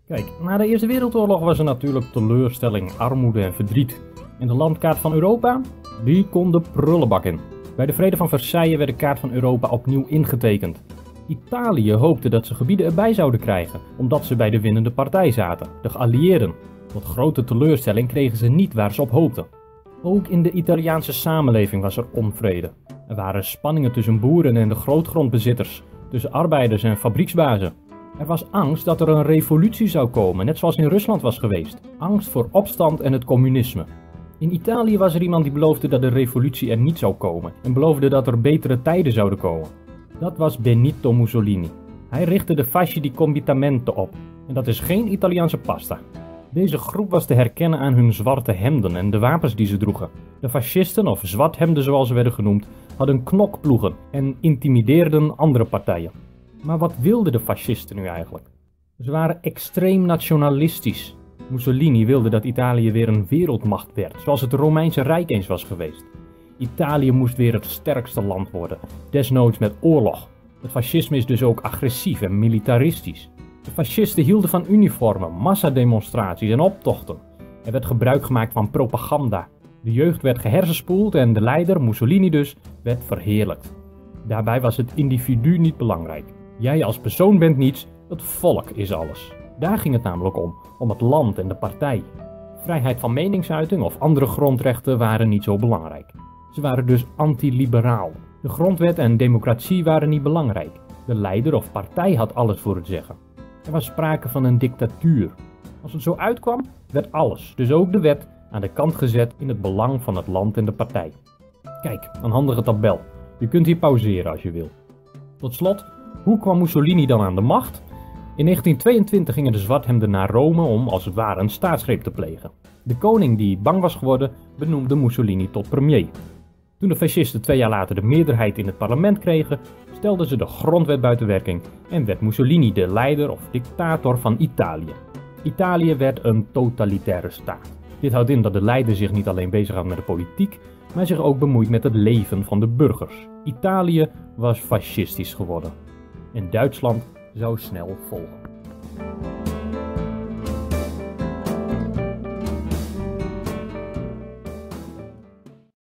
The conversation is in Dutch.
Kijk, na de Eerste Wereldoorlog was er natuurlijk teleurstelling, armoede en verdriet. En de landkaart van Europa? Die kon de prullenbak in. Bij de Vrede van Versailles werd de kaart van Europa opnieuw ingetekend. Italië hoopte dat ze gebieden erbij zouden krijgen, omdat ze bij de winnende partij zaten, de geallieerden. Tot grote teleurstelling kregen ze niet waar ze op hoopten. Ook in de Italiaanse samenleving was er onvrede. Er waren spanningen tussen boeren en de grootgrondbezitters, tussen arbeiders en fabrieksbazen. Er was angst dat er een revolutie zou komen, net zoals in Rusland was geweest. Angst voor opstand en het communisme. In Italië was er iemand die beloofde dat de revolutie er niet zou komen en beloofde dat er betere tijden zouden komen. Dat was Benito Mussolini. Hij richtte de Fasci di Combattimento op en dat is geen Italiaanse pasta. Deze groep was te herkennen aan hun zwarte hemden en de wapens die ze droegen. De fascisten, of zwarthemden zoals ze werden genoemd, hadden knokploegen en intimideerden andere partijen. Maar wat wilden de fascisten nu eigenlijk? Ze waren extreem nationalistisch. Mussolini wilde dat Italië weer een wereldmacht werd, zoals het Romeinse Rijk eens was geweest. Italië moest weer het sterkste land worden, desnoods met oorlog. Het fascisme is dus ook agressief en militaristisch. De fascisten hielden van uniformen, massademonstraties en optochten. Er werd gebruik gemaakt van propaganda. De jeugd werd gehersenspoeld en de leider, Mussolini dus, werd verheerlijkt. Daarbij was het individu niet belangrijk. Jij als persoon bent niets, het volk is alles. Daar ging het namelijk om het land en de partij. Vrijheid van meningsuiting of andere grondrechten waren niet zo belangrijk. Ze waren dus anti-liberaal. De grondwet en democratie waren niet belangrijk. De leider of partij had alles voor het zeggen. Er was sprake van een dictatuur. Als het zo uitkwam, werd alles, dus ook de wet, aan de kant gezet in het belang van het land en de partij. Kijk, een handige tabel. Je kunt hier pauzeren als je wil. Tot slot, hoe kwam Mussolini dan aan de macht? In 1922 gingen de zwarthemden naar Rome om als het ware een staatsgreep te plegen. De koning die bang was geworden, benoemde Mussolini tot premier. Toen de fascisten 2 jaar later de meerderheid in het parlement kregen, stelden ze de grondwet buiten werking en werd Mussolini de leider of dictator van Italië. Italië werd een totalitaire staat. Dit houdt in dat de leider zich niet alleen bezighoudt met de politiek, maar zich ook bemoeit met het leven van de burgers. Italië was fascistisch geworden. En Duitsland zou snel volgen.